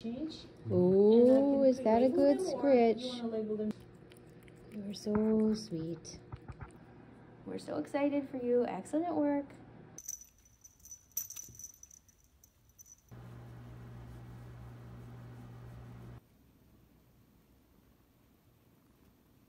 Oh, is that a good scritch? You're so sweet. We're so excited for you. Excellent work.